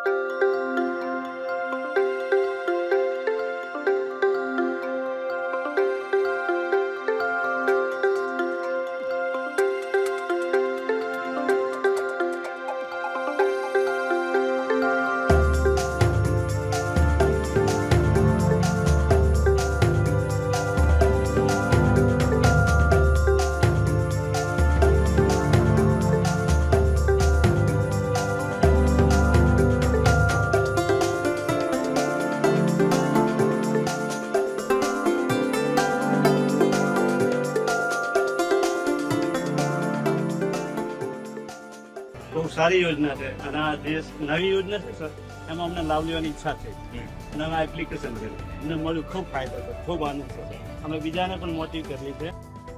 બહુ સારી યોજના છે અને આ જે નવી યોજના છે સર એમાં અમને લાભ લેવાની ઈચ્છા છે અને આ એપ્લિકેશન છે અમને મળ્યું ખૂબ ફાયદો છે, ખૂબ આનંદ છે। અમે બીજાને પણ મોટિવ કરવી છે।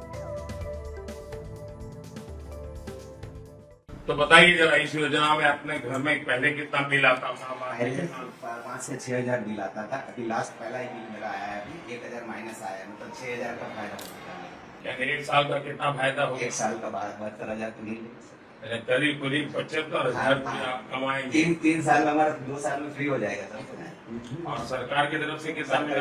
तो बताइए जरा, इस योजना में अपने घर में पहले कितना बिल आता था? पहले 5 से 6,000 बिल आता था। अभी लास्ट पहला ही बिल मेरा आया है, अभी 1,000 माइनस आया है, मतलब 6,000 का फायदा हो चुका है। यानी 1 साल का कितना फायदा हो? 1 साल का 72,000 तो मिल करीब 75,000 रुपया कमाएंगे। 3 साल में हमारा 2 साल में फ्री हो जाएगा सर। और सरकार की तरफ से कितना मिला?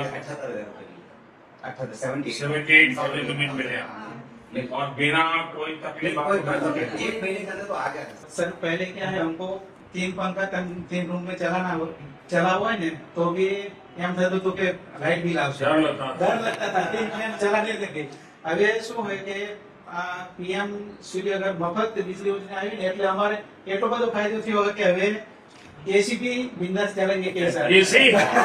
78,000 रुपये मिले और बिना कोई तकलीफ। एक महीने का तो आ गया सर। पहले क्या है, हमको 3 पंखा 3 रूम में चला हुआ है ना, तो भी एम था तो के लाइट बिल आवશે, डर लगता था 3 फैन चलाने लगे। હવે શું હોય કે આ પીએમ સૂર્યઘર મફત વીજળી યોજના આવી ને એટલે અમારે એટલો બધો ફાયદો થયો કે હવે એસી भी बिंदास चलेंगे के सर। एसी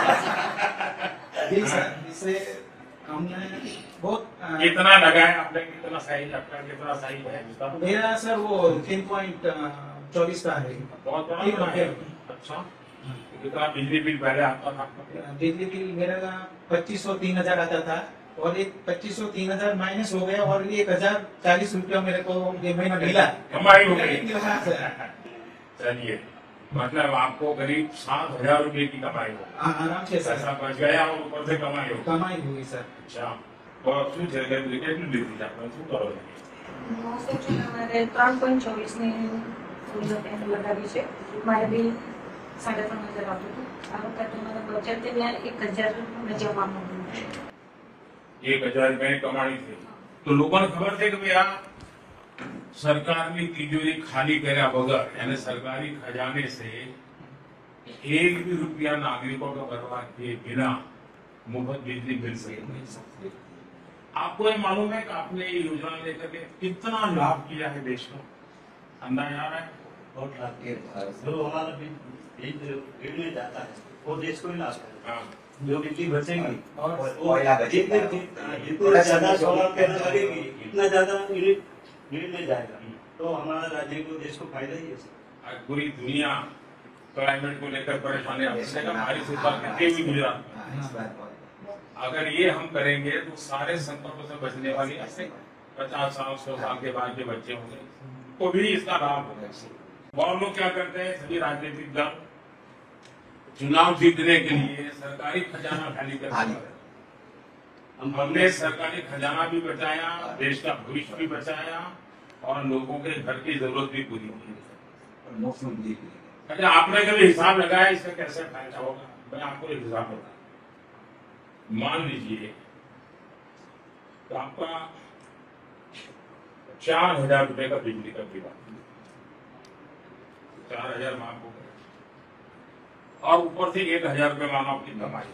जी सर, इससे हमने बहुत कितना लगाया आपने? कितना साइज आपका? कितना साइज है इसका? मेरा सर वो 3.24 का है। बहुत बड़ा है। अच्छा, कितना बिजली बिल पहले आता था? बिजली बिल मेरा 2,500 3,000 आता था और एक 2,500 3,000 माइनस हो गया और 1,040 रुपया मेरे को ये महीना मिला, कमाई हो गई। सर चलिए, मतलब आपको करीब 7,000 रुपये की कमाई हो, आराम से सर पैसा बच गया और ऊपर से कमाई हो। कमाई हुई सर। अच्छा, तो શું છે કે કેટલું લીધું છે આપણે? શું કરો છો? અમારે 3.24 ની પેનલ લગાવી છે। મારે બિલ 3,500 આવતું હતું। આ વખતે મારા બચત 1,000 જમા મળ્યું। 1,000 रुपये कमाई थी तो लोगों ने खबर थी कि भाई आ सरकारनी तिजोरी खाली કર્યા વગર यानी सरकारी खजाने से 1 भी रुपया नागरिकों को भरवा के बिना मुफ्त बिजली मिल सके। आपको ये मालूम है कि आपने ये योजना लेकर के कितना लाभ किया है देश को? अंदाजा आ रहा है? बहुत लाभ किया। जो हमारा बिजली जाता है वो देश को ही लाभ है। हाँ, जो बिजली बचेगी और कोयला बचेगा, जितना ज्यादा सोलर पैनल लगेगी इतना ज्यादा यूनिट में जाएगा, तो हमारा राज्य को देश को फायदा ही है। आज पूरी दुनिया क्लाइमेट को लेकर परेशानी है, हमारी सरकार कितनी भी गुजरात में। अगर ये हम करेंगे तो सारे संकटों से बचने वाली ऐसे 50 साल 100 साल के बाद के बच्चे होंगे तो भी इसका लाभ होगा। और लोग क्या करते हैं, सभी राजनीतिक दल चुनाव जीतने के लिए सरकारी खजाना खाली कर देते हैं। हमने सरकारी खजाना भी बचाया, देश का भविष्य भी बचाया और लोगों के घर की जरूरत भी पूरी की। अच्छा, आपने कभी हिसाब लगाया इसका कैसे फायदा होगा? मैं आपको एक हिसाब बताऊं। मान लीजिए तो आपका 4,000 रुपए का बिजली का बिल, 4,000 माफ हो गए और ऊपर से 1,000 रुपए मानो आपकी कमाई,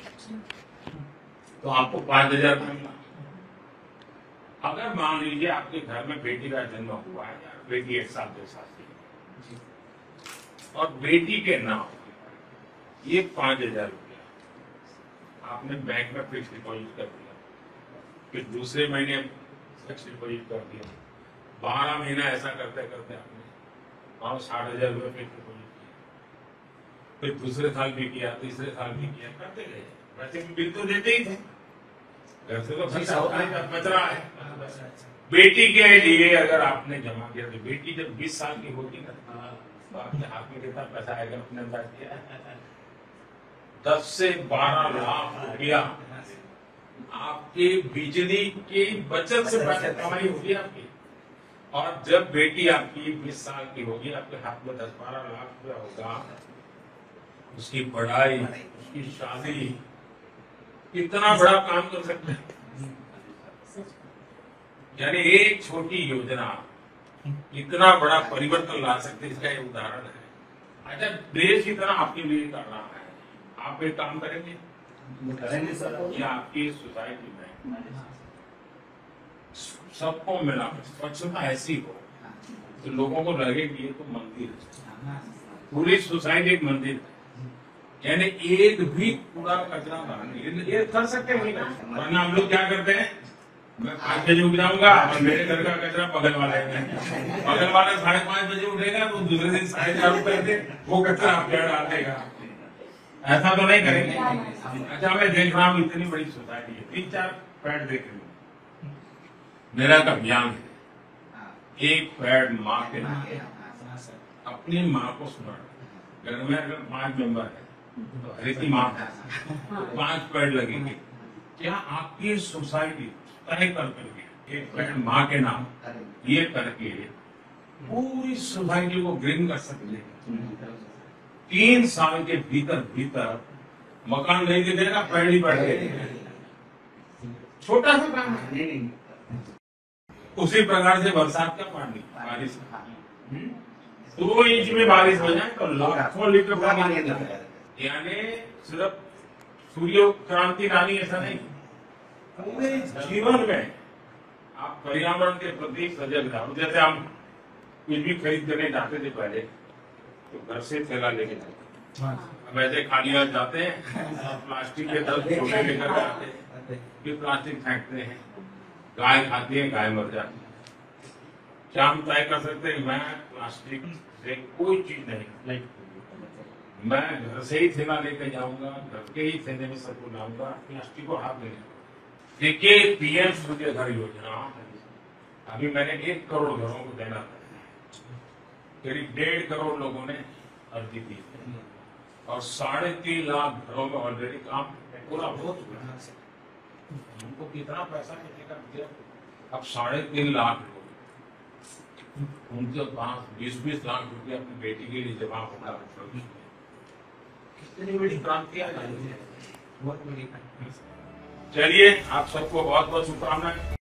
तो आपको 5,000 रुपए मिला। अगर मान लीजिए आपके घर में बेटी का जन्म हुआ है, बेटी 1 साल 2 साल की और बेटी के नाम ये 5,000 रुपया आपने बैंक में फिक्स डिपॉजिट कर दिया, फिर दूसरे महीने फिक्स डिपॉजिट कर दिया, 12 महीना ऐसा करते करते आपने 60,000 रुपये फिक्स डिपॉजिट किया, फिर दूसरे साल भी किया, तीसरे साल भी किया, करते गए। वैसे बिल तो देते ही थे, घर से तो बच रहा है। बेटी के लिए अगर आपने जमा किया तो बेटी जब 20 साल की होगी ना तो आपके हाथ में कितना पैसा आएगा? अपने अंदाज किया 10 से 12 लाख रुपया आपकी बिजली की बचत से पैसे कमाई होगी आपकी। और जब बेटी आपकी 20 साल की होगी, आपके हाथ में 10-12 लाख रुपया होगा उसकी पढ़ाई, उसकी शादी, कितना बड़ा काम कर सकते हैं। यानी एक छोटी योजना इतना बड़ा परिवर्तन ला सकते है, इसका एक उदाहरण है। अच्छा, देश इतना आपके लिए कर रहा है, आप एक काम करेंगे करेंगे सर। कि आपकी सोसाइटी में सबको मिला स्वच्छता ऐसी हो तो लोगों को लगे कि ये तो मंदिर है, पूरी सोसाइटी एक मंदिर है। यानी एक भी कूड़ा कचरा नहीं, ये कर सकते हैं नहीं कर सकते। वरना हम लोग क्या करते हैं, मैं 5 बजे उठ जाऊंगा और मेरे घर का कचरा बगल वाले में, बगल वाला 5:30 बजे उठेगा तो दूसरे दिन 4:30 बजे वो कचरा आप क्या डाल देगा। ऐसा तो नहीं करेंगे। अच्छा, मैं देख रहा हूँ इतनी बड़ी सोसाइटी है, 3-4 पेड़ देख रही हूँ। मेरा एक अभियान है, एक पेड़ माँ के नाम, अपनी माँ को स्मरण। घर में अगर 5 मेंबर है तो हरिती माँ तो 5 पेड़ लगेंगे। क्या आपकी सोसाइटी तय कर करके एक पेड़ माँ के नाम ये करके पूरी सोसाइटी को ग्रीन कर सकते हैं? 3 साल के भीतर मकान नहीं दिखेगा, पेड़ ही बढ़ेगा। छोटा सा काम है। उसी प्रकार से बरसात का पानी, बारिश 2 इंच में बारिश हो जाए तो लाखों लीटर पानी। यानी सिर्फ सूर्य क्रांति लानी ऐसा नहीं, पूरे जीवन में आप पर्यावरण के प्रति सजग रहो। जैसे हम कुछ भी खरीद करने जाते थे पहले तो घर से थैला लेके जाते, अब ऐसे खाली हाथ जाते हैं, प्लास्टिक के 10 छोटे लेकर जाते हैं, फिर प्लास्टिक फेंकते हैं, गाय खाती है, गाय मर जाती है। क्या हम तय कर सकते हैं मैं प्लास्टिक से कोई चीज नहीं, मैं घर से ही थैला लेकर जाऊंगा, घर के ही थैले में सबको लाऊंगा, प्लास्टिक को हाथ नहीं। देखिए, पीएम सूर्य घर योजना अभी मैंने 1 करोड़ घरों को देना था, करीब 1.5 करोड़ लोगों ने अर्जी दी और 3.5 लाख घरों में ऑलरेडी काम पूरा हो चुका है। हमको कितना पैसा मिलेगा? अब 3.5 लाख लोग, उनके पास 20-20 लाख रुपये अपनी बेटी के लिए जमा होगा। कितनी बड़ी क्रांति आ जाएगी। चलिए, आप सबको बहुत बहुत शुभकामनाएं।